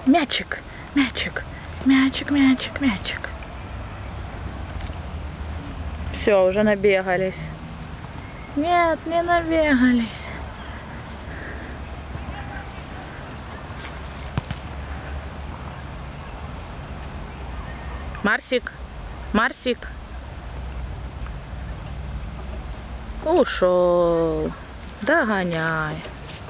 Мячик, мячик, мячик, мячик, мячик. Все, уже набегались. Нет, не набегались. Марсик, Марсик. Ушел. Догоняй.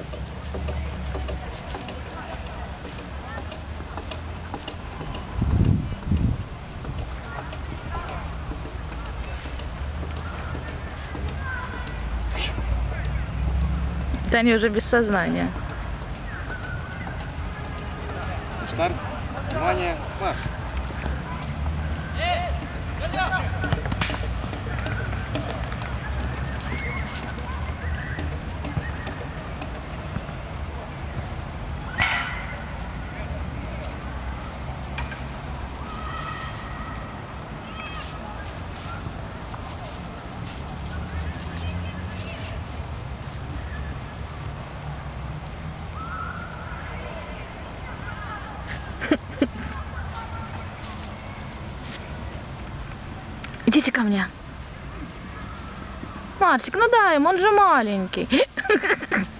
Да они уже без сознания. Старт. Внимание, марш. Идите ко мне. Марчик, ну дай ему, он же маленький.